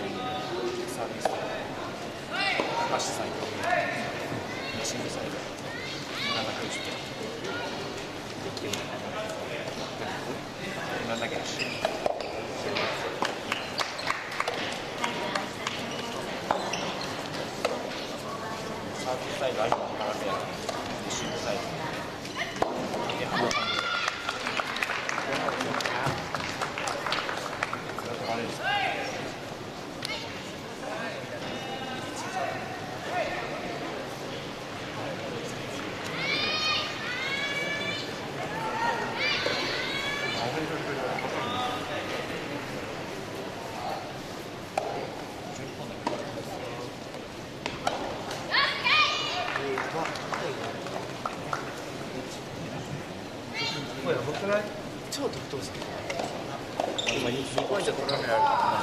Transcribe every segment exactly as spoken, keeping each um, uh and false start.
サービス高橋サイド西口サイドなんだっけちょっとなんだっけサービスサイド、相手の高瀬や西口サイドで、浜さんでそれは止まれるんですか超特等席今にポイント取られられる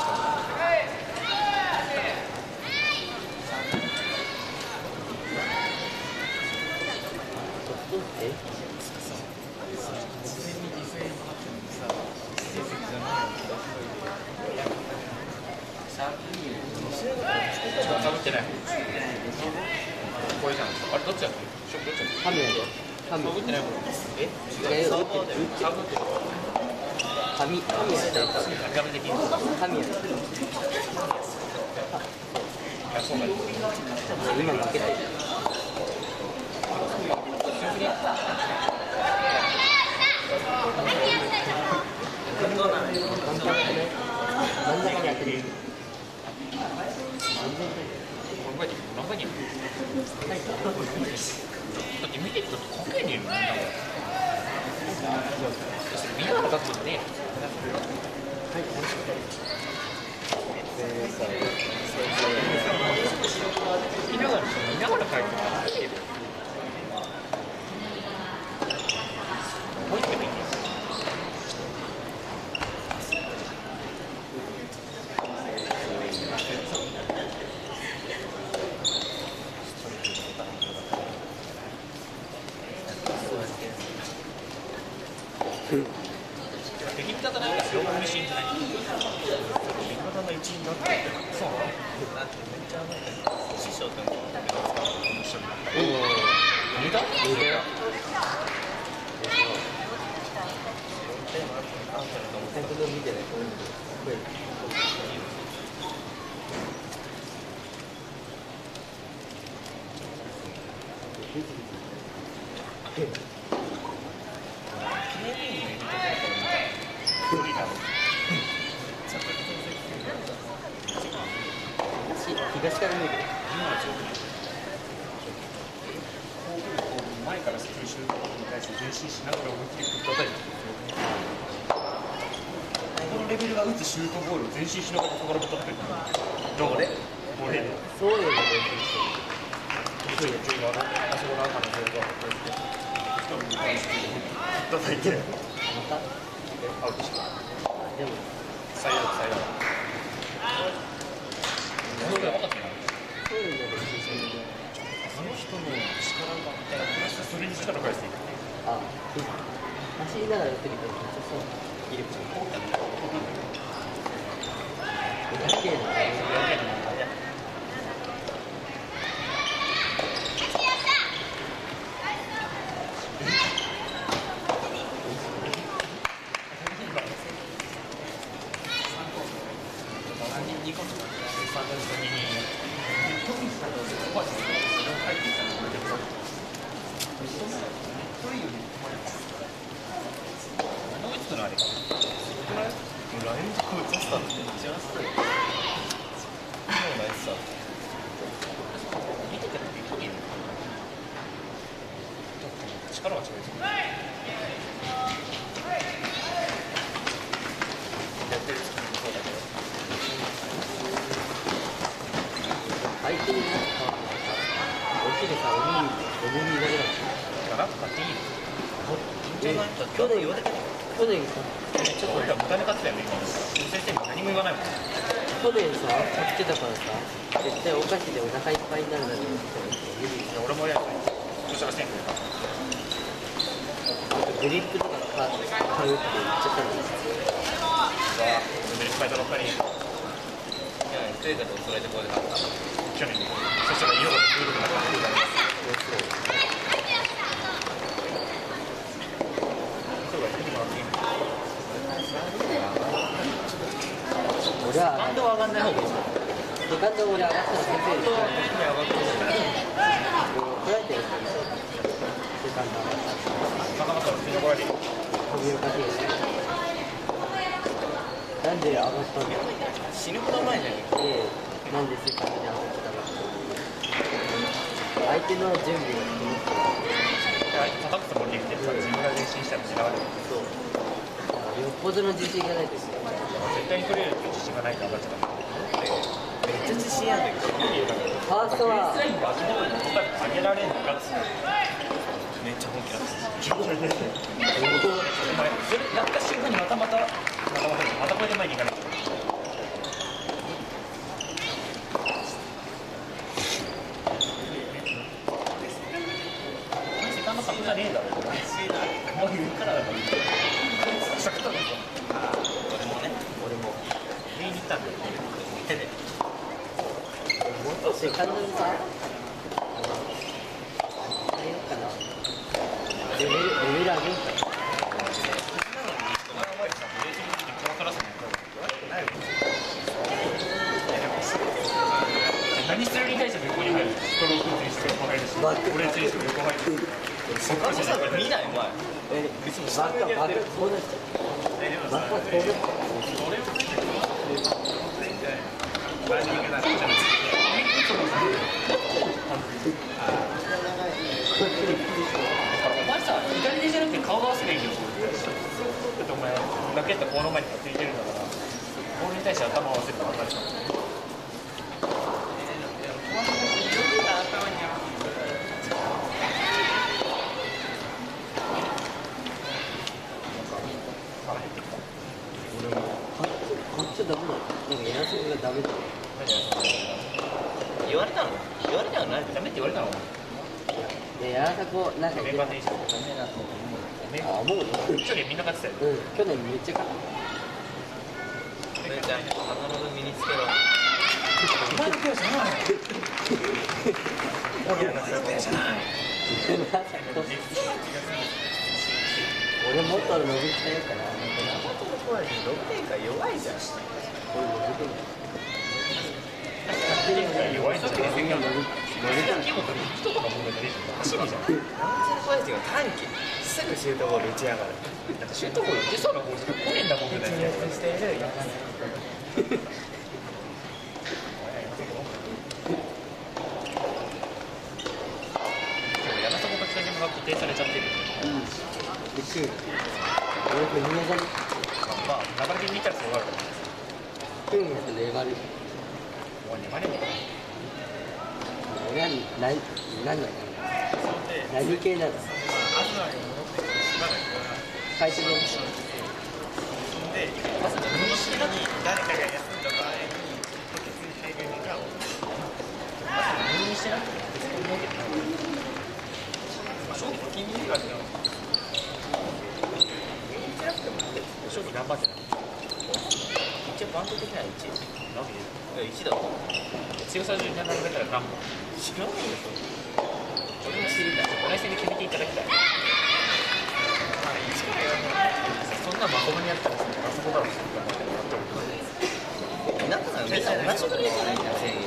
えかぶってないこれじゃんあれどっちだっけショップどっちだっけハムやでハムかぶってないもんえ違うよかぶってる紙紙やでかぶってきんの紙やであ、そうなんです今負けたよ真ん中に当てる何回に何回にだって見てるとかけねえのみんなそれ見ながら立つのね見ながら見ながら書いてもらってるもう一回でいいんです敵方なんか両方にしんじゃない敵方の一員になってそうなのめっちゃなんか師匠ってのが一緒になったおお無駄無駄本当に見てない東から見る前から吸収に対して前進しながら思いっきり振ったタイプこのレベルが打つシュートボールを前進しながらここからぶったタイプどこで俺でそういうのでちょいちょいがあそこの赤のボールが叩いてまたアウトしたでもサイドサイドそういうの分かってないそういうのであの人の力がそれに力を返していくあ、走りながら打ってるからめっちゃそう入れ込むだけの力は違う相手になったおひれさん、おにぎり、おにぎりだけだから買っていい去年、去年かちょっと俺ら無駄に買ってたよね先生に何も言わないもん去年さ、買ってたからさ絶対お菓子でお腹いっぱいになるだろうって俺もやるそしたらせんくれグリップとか買うって言っちゃったんですうわ俺いっぱいとばっかりいやト映画とそれでこれで買った去年そしたら色がプールになった俺は感動は上がんない方がいいですセカンド俺上がったら先生ですよ。怒られてるんですよ。セカンド上がったら。 仲間から怒られる飛びおかしいです。なんで上がったの？ 死ぬほど前じゃないで、なんでセカンドに上がったの？相手の準備ができる。 叩くつもりできてるから自分が前進したら違うそう。よっぽどの自信がないですよ。 絶対に取れるっていう自信がないと上がっちゃっためっちゃ自信あるんだけどファーストはベースラインが足元に上げられるのかっつめっちゃ本気だったお前それやった瞬間にまたまたまたまたまたこれで前に行かないセカンドカップじゃねえだろもう言うからだから俺もね俺も上に行ったんだよ手でもっとセカンドにさ、入ろうかな。レベル、レベル上げるか。 何してるに対して横に入るストロークにして横入るし俺に対して横入るそこさ見ないお前え、 別にバック、バック、こうなっちゃう。バックはこうなっちゃお前さ、左手じゃなくて顔合わせがいいよだってお前ラケットこの前についてるんだからボールに対して頭を合わせると分かるじゃんこっちダメなの？なんかやらせがダメだ。 言われたの言われたの何ダメって言われたので、やらせこう、なんかメンバー選手ダメだと思うあ、思うの？ 去年みんな勝ってたようん、去年めっちゃ勝った。 それじゃあ必ず身につけろお前のペアじゃない俺のペアじゃない俺もっと伸びたいから。 ろくてんか弱いじゃん俺伸びてる。 弱い時に全然伸び人とかも走るじゃん短期短期すぐシュートボール打ち上がるだってシュートボール打てそうなボールしか来ねえんだもんね活躍している山迫と北島が固定されちゃってるうん。びっくり。俺これ見上がり。 まあ流れで見たらそうなるクームって粘る。 もう粘れも俺は何、何だっけ？何系なの？会社で。 でまず自分の好きなに誰かが休んだ場合に適切に入るのがまず何にしてなくて別に思うけど正直金利が違う正直頑張ってない一応バンド的ならいちなわけでいちだと強さ順に並べたら何本知らないよ俺も知りたいお内戦で決めていただきたいそんなまともにやったらあそこだろうなんかみんな同じぐらいじゃないんだよ全員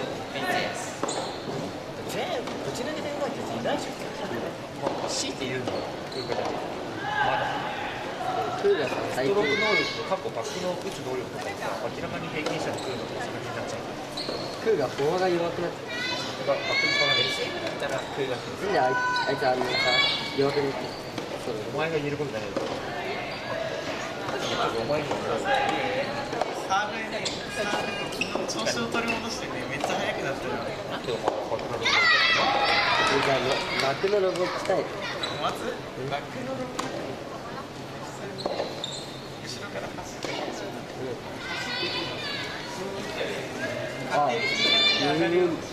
全部ぶち抜けてうまいっていないじゃん強いて言うのはまだクーラーさん最近。 ストローク能力と過去バックの打つ能力とか明らかに平均者で来るのとそれになっちゃうクーがフォアが弱くなってる。 バックにかなりだったら食いがなんであいあいつあんなさ弱くなってる。そうだね。 お前が言えることじゃないだろお前にもサーブでサーブで調子を取り戻してねめっちゃ速くなってるなんでお前がバックのロボットやってじゃあバックのロボ来たい。 のまずバックのロボット後ろから走ってあ、ユーユー。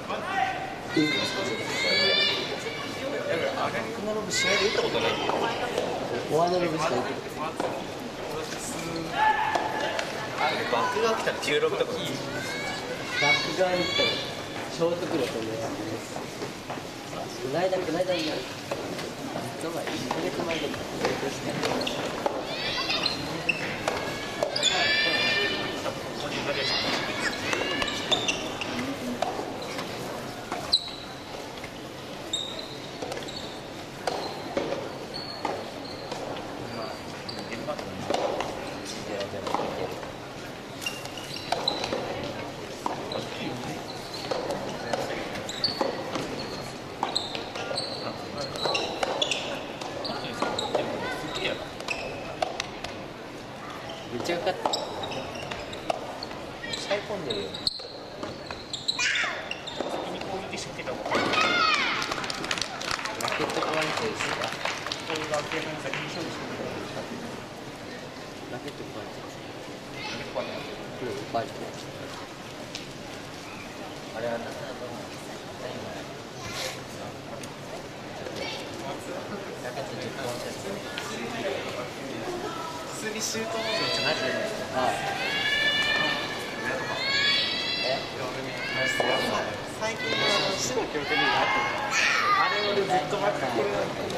あれこのロボ試合で打ったことないんだよフォアのロボしかないけど。 バックが来たらきゅうろくとか側に行ったらショートクロスを狙ってつないだくないだになる実はいっかげつまえで成功してめっちゃかかった抑え込んでるよ先に攻撃仕掛けた方がラケット壊れてるしかこれが明らかに先に勝利してくれたラケット壊れてるら結構あるうん壊れてるあれは何だと思うラケットじゅっぽんセット普通にシュートモードじゃないじゃないですか。 はいえ最近の死の記憶になってあれ俺ずっと待ってこれなんだ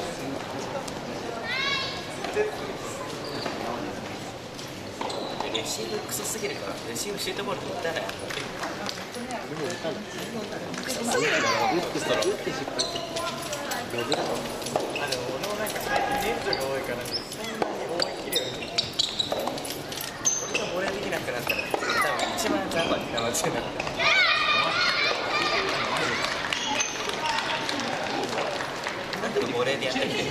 レシーブクソすぎるからレシーブシュートボールって打たないでも打たないクソすぎるから打って打って失敗してロブだろあでも俺もなんか最近ネットが多いからそんなに思い切りはできない俺がボレーできなくなったら多分一番残波になっちゃうなんでボレーでやってきてる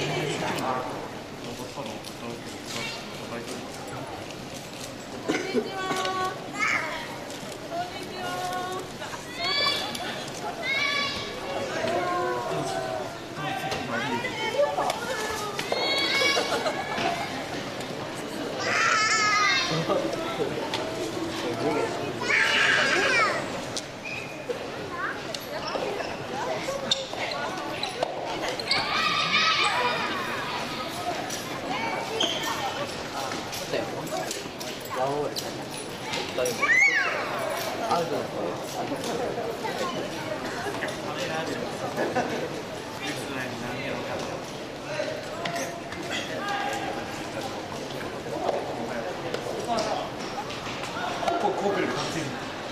ワンオールアウトだこうこう来る完全に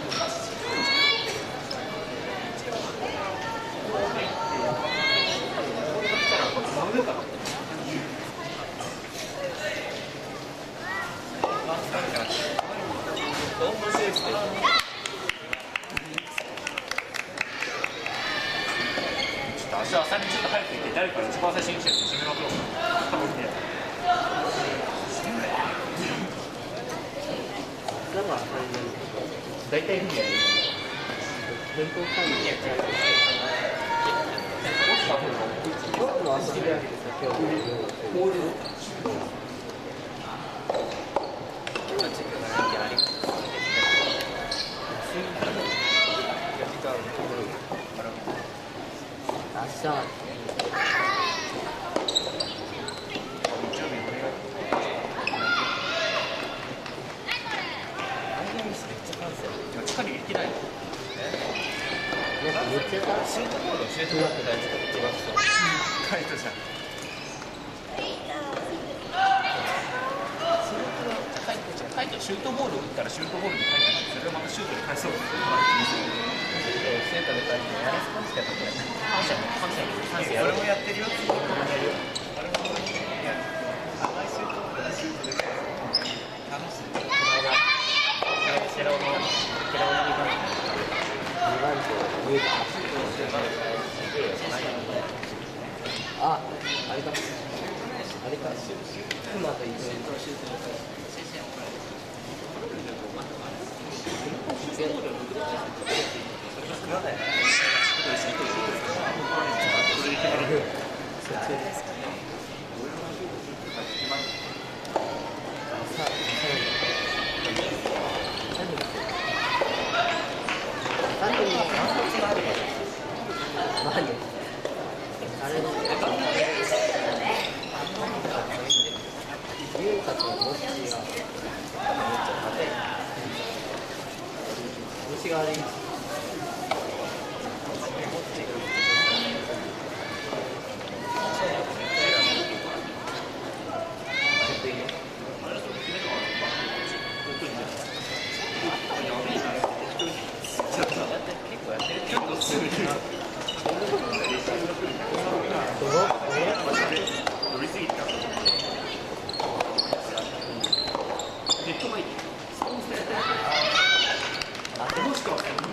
明日朝にちょっと早く行って誰か一番最初に来てるの締めまくろうか多分ねだから大体意味やる変更管理やっちゃう今日も遊び上げてさ今日もモール明日近に行けないのなんかめっちゃさシュートボールをシュートボールって大事かって言われてたカイトじゃんカイトシュートボールを打ったらシュートボールに返ってそれをまたシュートに返そうって言われて生徒で書いてやりすこんしかやったことない反射反射反射やる俺もやってるよって言ってもやるよあれもいや甘いシュートボールシュートで楽しいこの間ケラオのケラオのにばんにばん手見えたあ、あれかあれかクマと一緒にあれの優香とモッチーがめっちゃ硬い虫が悪い乗りすぎた。ネットがいい。あ、どうした。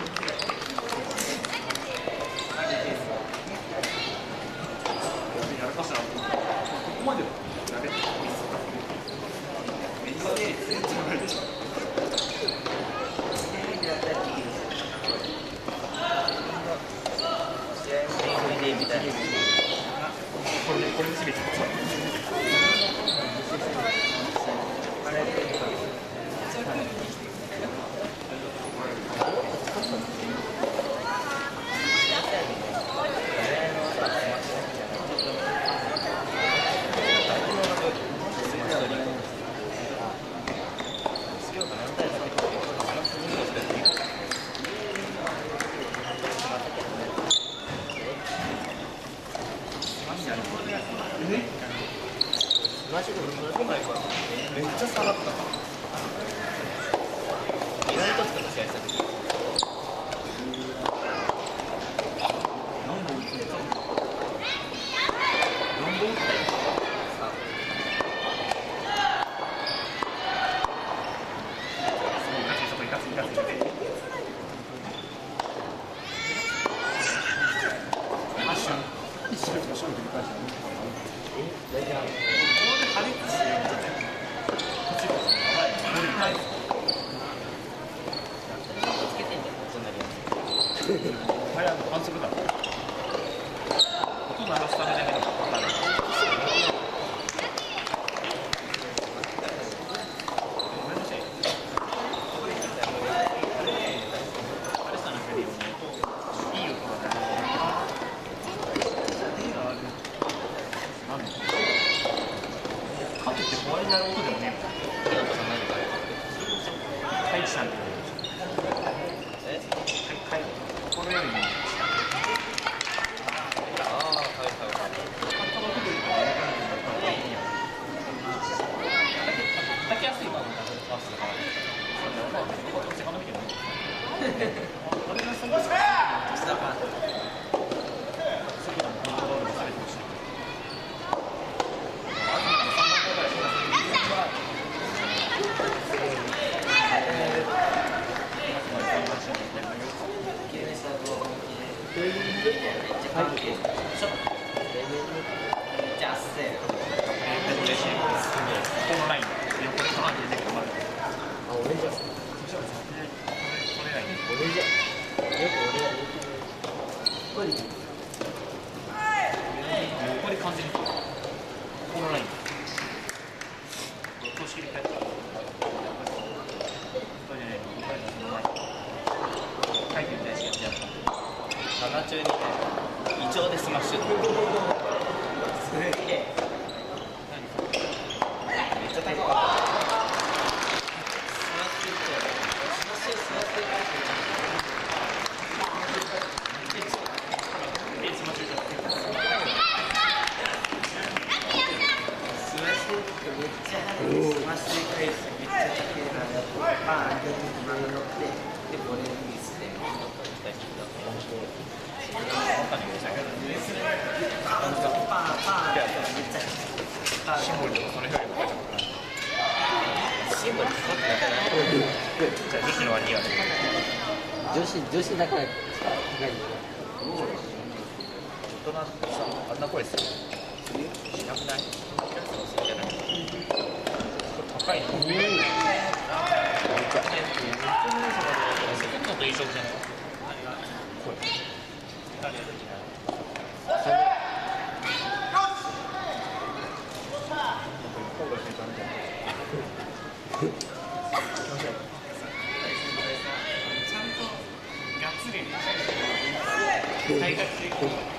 やらかしたら、ここまではやれ。めっちゃね、全然ないでしょ。 みたいな。 これでこれで締めて。 マジでめっちゃ下がった。 意外とつくの試合した時。 何本打ってた？何本打ったよ。そこいかついかついかつい。一瞬一瞬しか勝負に返した。 え、大丈夫。 破裂してるんじゃない？こっちこそやばい。これ痛い。 つけてんじゃん、そんなに。 早く反則だ。音鳴らすためだけど分かる。ごめんなさい。あれさなくていいよね。いい音がね。なんで？かといって終わりになる音でもねえもん。太一さんって言う。 え？ はい、このように。 ああ、はいはいはい。 叩きやすいバージョンだとパスだから。まあ、こっち側の見ても。私のそこしか。 下から。 速度のコントロールがされてほしい。これ完全にこのライン。公式で書いてある。書いてみたいしやってやった。 長中にね、胃腸でスマッシュ。すげえ。めっちゃ高かった。スマッシュって、スマッシュスマッシュ返してえ、スマッシュじゃなくて。 スマッシュってめっちゃスマッシュ返してめっちゃ高いな。バーンって今の乗って、で、ボレーミスで乗ったりしたりした。 シンボルとかその表現も書いてあるから。 シンボルすごくなかなか。 じゃあ女子の割にはね。 女子女子だから高いんだよ。 大人ってさ、あんな声する？しなくない？これ高いの？うん。めっちゃ。セコンドと一緒じゃない？声。誰？大学生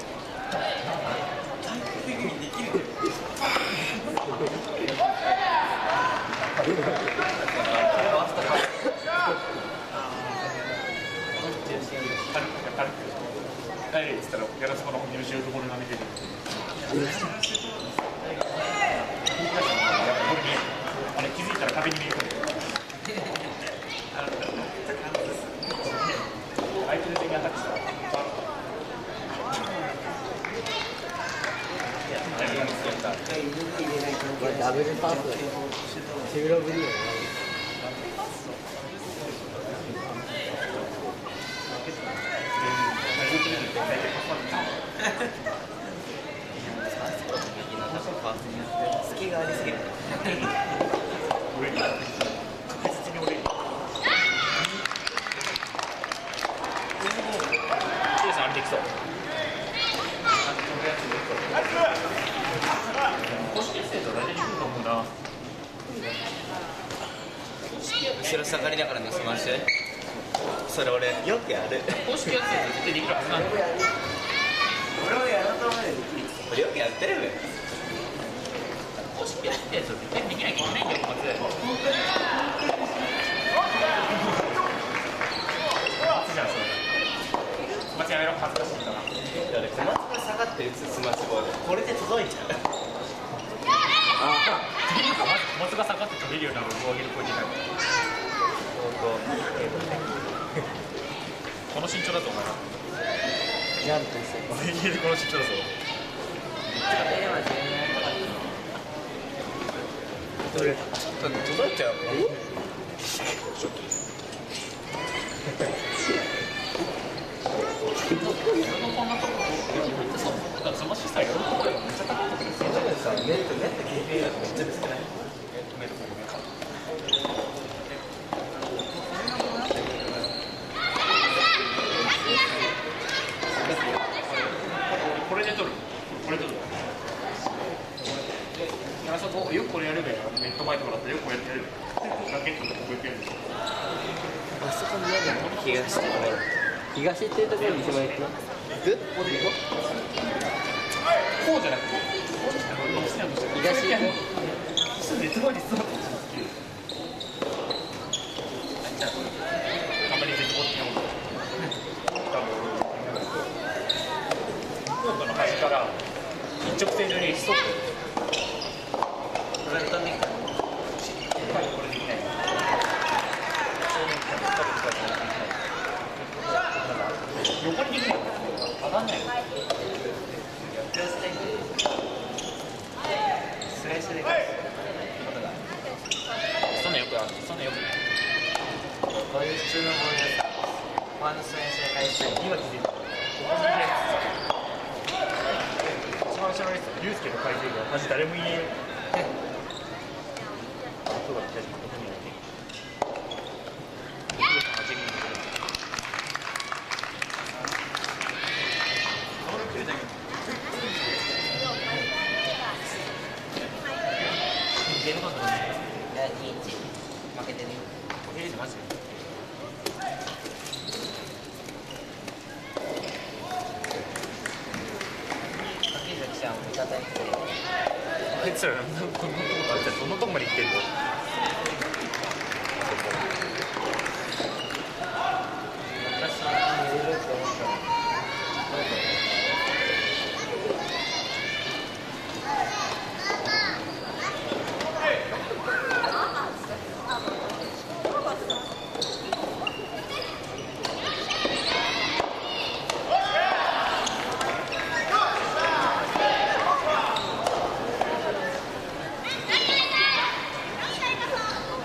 誰っつったらやらせの入試をどこで投げてる。あれ気づいたら壁に見える。相手の手に当たってたら。 ダブルパスシグロブリーの隙がありすぎる。 俺に確実に俺にシエさんあれできそう公式生徒大体できると思うな後ろ下がりながらのスマッシュ。それ俺よくやる。 公式やつ絶対できるはずなんだよ俺もやろうと思うよ。俺よくやってるべ。 公式やってやつを絶対できないといけないんだよ小松松じゃんそれ小松やめろ恥ずかしいんだな俺小松が下がって打つスマッシュボールこれで届いちゃう。 っていうかまず小松が下がって飛べるようなボールを上げる声でないこの身長だとお前らなんてすお前家でこの身長だぞちょっと届いちゃう。 こんなとこそうだからその資産喜ぶよめっちゃ高いところですよさ、ネットネット ケーピーエー だとめっちゃ少ない。 これで取るこれ取るあそこよくこれやるべネット前とかだったらよくこうやってやるべラケットでこうやってやるでしょあそこにやるの東ってこれ。 東っていうところに一番行くのグッここで行ここうじゃなくてこうじゃなくてどっちにやるの東行こそしたら熱望率そうだと思うんですけどあんまり絶望的なものコートの端から一直線上にストップこれ飛んできた。 これできない横にできない上がんない気をつけて。スライスで返すことがある。 そんなよくあるそんなよくないこういう普通のボールだとフォアのスライスで返したい。 今気づいたここにいるやつ一番後ろのやつ龍介の回転がマジ誰もいねえよそうだったここにいるゲームカウントなんですいや、にいち。負けてるよ。 えー、マジで柿崎ちゃんを味方にして。 あいつらこんなとこあいつらどんなとこまで行ってんの私は入れると思ったら。 こ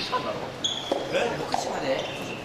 時間だろろくじまで